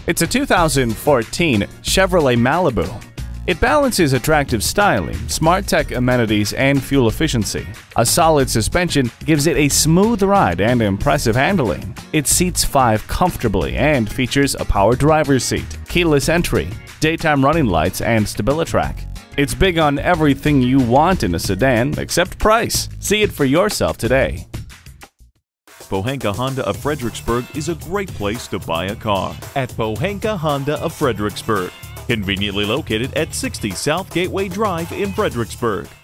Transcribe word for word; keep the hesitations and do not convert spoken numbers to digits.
It's a two thousand fourteen Chevrolet Malibu. It balances attractive styling, smart tech amenities, and fuel efficiency. A solid suspension gives it a smooth ride and impressive handling. It seats five comfortably and features a power driver's seat, keyless entry, daytime running lights, and StabiliTrak. It's big on everything you want in a sedan except price. See it for yourself today. Pohanka Honda of Fredericksburg is a great place to buy a car at Pohanka Honda of Fredericksburg, conveniently located at sixty South Gateway Drive in Fredericksburg.